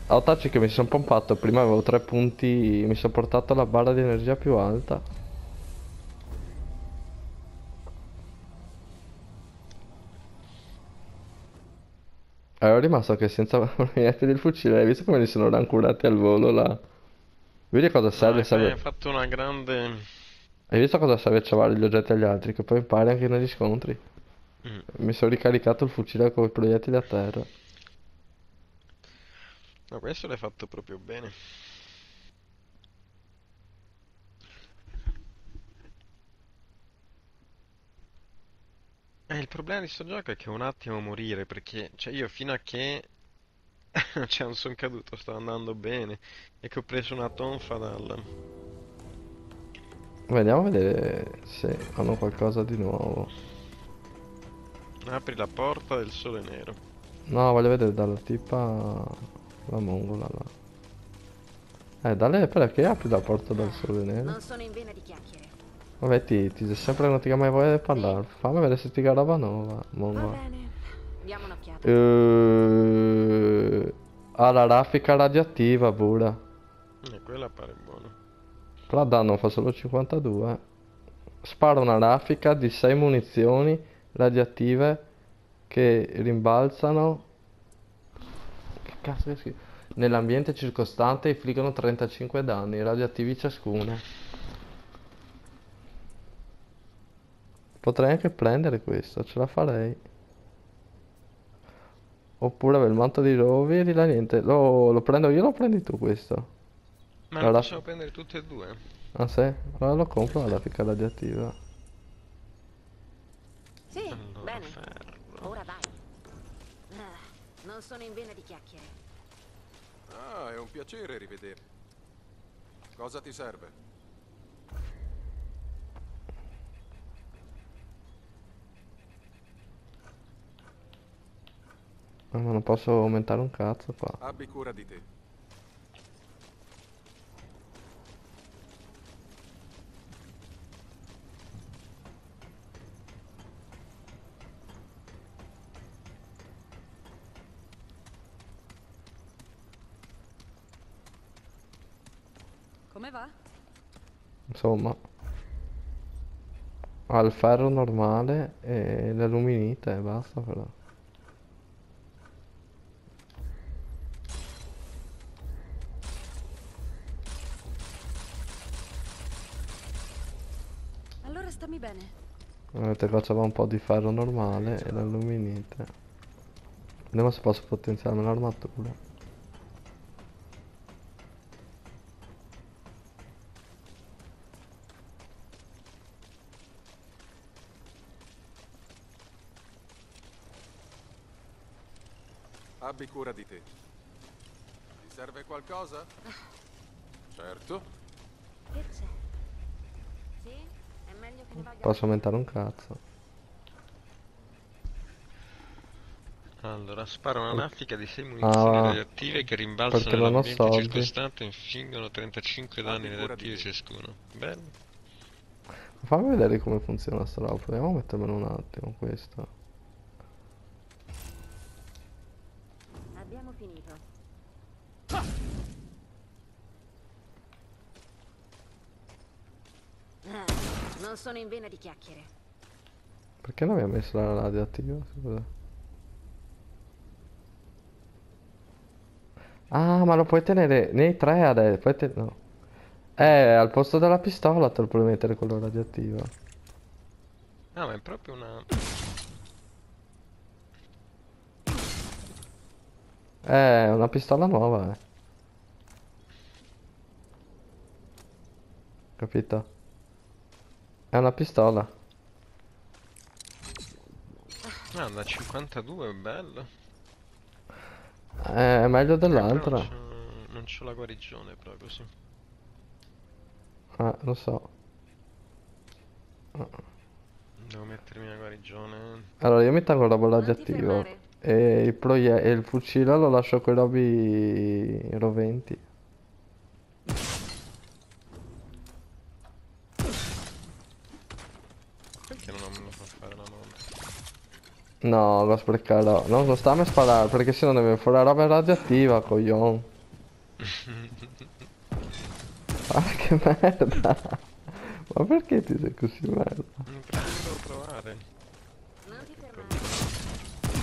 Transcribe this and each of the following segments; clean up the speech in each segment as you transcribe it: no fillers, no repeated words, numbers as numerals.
Autaci che mi sono pompato, prima avevo 3 punti, mi sono portato la barra di energia più alta. Ero rimasto che senza proiettili del fucile, hai visto come li sono rancurati al volo là? Vedi cosa serve? Dai, poi Serve... hai fatto una grande... Hai visto cosa serve cavare gli oggetti agli altri? Che poi impari anche negli scontri. Mm. Mi sono ricaricato il fucile con i proiettili a terra. No, questo l'hai fatto proprio bene. Il problema di sto gioco è che un attimo morire, perché, cioè, io fino a che cioè, non sono caduto, stavo andando bene. E che ho preso una tonfa dal... Vediamo a vedere se hanno qualcosa di nuovo. Apri la porta del sole nero. No, voglio vedere dalla tipa... La mongola là. Dalle... perché apri la porta dal sole nero? Non sono in vena di chiacchiere. Vabbè, ti sei sempre non ti ha mai voglia di Sì, parlare. Fammi vedere se ti ga roba nuova, va mongola. bene. Diamo un'occhiata. Ha la raffica radioattiva pure. E quella pare buona. Però danno fa solo 52. Spara una raffica di 6 munizioni radioattive che rimbalzano. Che cazzo è scritto? Nell'ambiente circostante infliggono 35 danni radioattivi ciascuna. Potrei anche prendere questo, ce la farei. Oppure avere il manto di roveri, la niente. Lo prendo io o lo prendi tu questo? Ma La lo raff- possiamo prendere tutte e due? Ah sì? Allora lo compro la raffica radioattiva. Sì, Allora, bene. ferro. Ora vai. Non sono in vena di chiacchiere. Ah, è un piacere rivederti. Cosa ti serve? Ma non posso aumentare un cazzo qua. Abbi cura di te. Come va? Insomma, ha il ferro normale e l'alluminite e basta però. Allora stammi bene. Avete facciamo un po' di ferro normale e l'alluminite. Vediamo se posso potenziare l'armatura. Abbi cura di te. Ti serve qualcosa? Certo. Che c'è? Sì? È meglio che ne valga la Posso pena. aumentare un cazzo. Allora, spara una Perché... raffica di 6 munizioni Ah, radioattive che perché rimbalzano non ho nell'ambiente soldi. circostante e infliggono 35 danni Abbi cura di radioattivi te. ciascuno. Bello. Fammi vedere come funziona sta roba. Proviamo a mettermelo un attimo questo. Abbiamo finito. Ah, non sono in vena di chiacchiere. Perché non mi ha messo la radioattiva? Scusa. Ah, ma lo puoi tenere nei tre adesso. No. Al posto della pistola te lo puoi mettere quello radioattivo. Ah, ma è proprio una... È una pistola nuova, eh. Capito? È una pistola. Ah, da 52, bello. È meglio Però dell'altra. non c'ho la guarigione proprio, sì. Lo so. Devo mettermi la guarigione. Allora io mi tengo il robo Non ti radioattivo. fermare. E il fucile lo lascio con i robi roventi. Perché non me lo fa fare la moto? No, lo sprecherò. Non stammi a sparare perché sennò deve fuori la roba radioattiva, coglione. Ah, che merda! Ma perché ti sei così merda? Perché devo provare? Non ti fermare.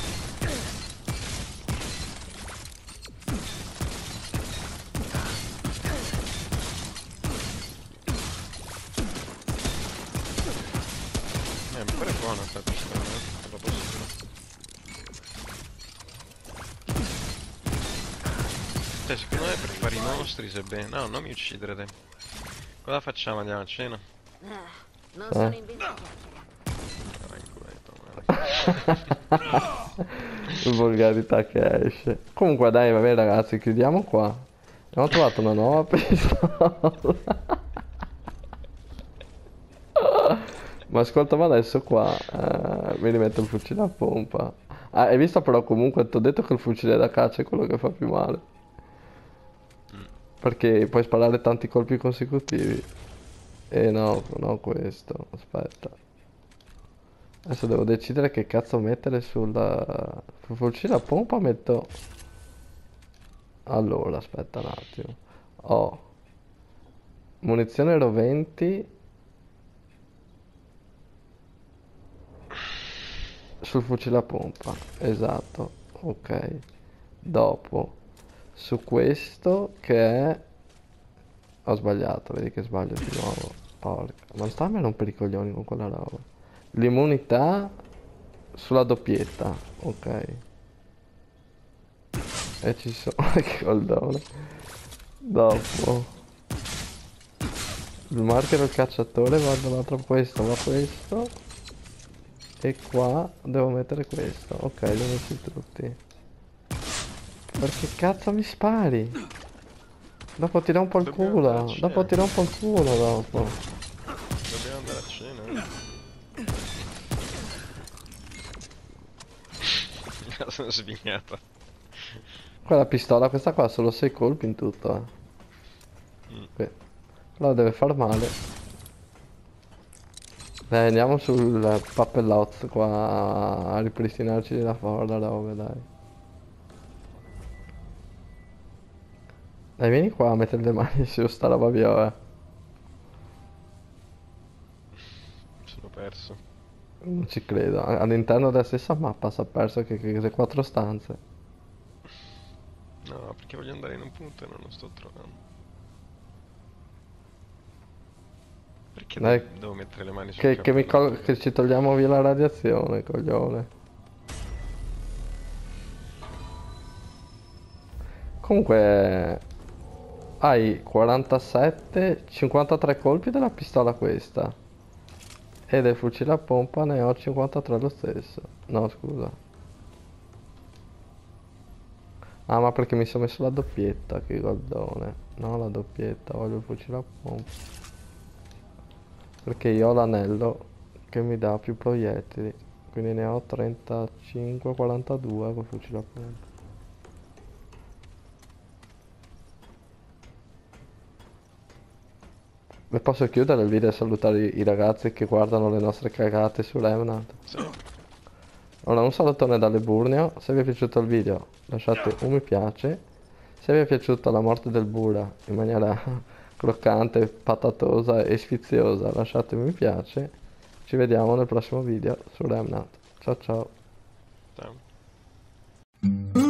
Però è buona sta pistola, te lo posso dire. Cioè, secondo me per fare i mostri se bene. No, non mi uccidere te. Cosa facciamo? Andiamo a cena? Non sono in vendita. Vai in culetto, Volgarità che esce. Comunque dai, vabbè ragazzi, chiudiamo qua. Abbiamo trovato una nuova pistola. Ma ascolta, ma adesso qua mi rimetto il fucile a pompa. Ah, hai visto però comunque ti ho detto che il fucile da caccia è quello che fa più male. Perché puoi sparare tanti colpi consecutivi. E no, no questo. Aspetta. Adesso devo decidere che cazzo mettere sul fucile a pompa metto... Allora, aspetta un attimo. Ho munizione roventi sul fucile a pompa. Esatto. Ok. Dopo, su questo che è... Ho sbagliato, vedi che sbaglio di nuovo. Porca. Ma non stammi a rompere i coglioni con quella roba. L'immunità sulla doppietta. Ok. E ci sono... che coldone. Dopo... Il marker del cacciatore va dall'altro, questo va questo. E qua devo mettere questo. Ok, li ho messi tutti. Perché cazzo mi spari? Dopo ti rompo il Dobbiamo andare a culo. cena. Dopo ti rompo il culo dopo. Dobbiamo andare a cena. Me la sono svignata. Quella pistola, questa qua ha solo 6 colpi in tutto, Qui. Però deve far male. Dai, andiamo sul Pappellot qua a ripristinarci la roba, dai. Dai, vieni qua a mettere le mani su sta roba via, Sono perso. Non ci credo. All'interno della stessa mappa si è perso che 4 stanze. No, perché voglio andare in un punto e non lo sto trovando. Perché Dai, devo mettere le mani sul che cappello? ci togliamo via la radiazione, coglione. Comunque hai 47, 53 colpi della pistola questa. E del fucile a pompa ne ho 53 lo stesso. No, scusa. Ah, ma perché mi sono messo la doppietta, che goldone. No, la doppietta, voglio il fucile a pompa. Perché io ho l'anello che mi dà più proiettili. Quindi ne ho 35, 42 col fucile a pompa. E posso chiudere il video e salutare i ragazzi che guardano le nostre cagate su Remnant? Sì. Allora, un salutone dalle Burneo. Se vi è piaciuto il video lasciate un mi piace. Se vi è piaciuta la morte del Bura in maniera croccante, patatosa e sfiziosa, lasciate un mi piace. Ci vediamo nel prossimo video su Remnant. Ciao ciao. Ciao.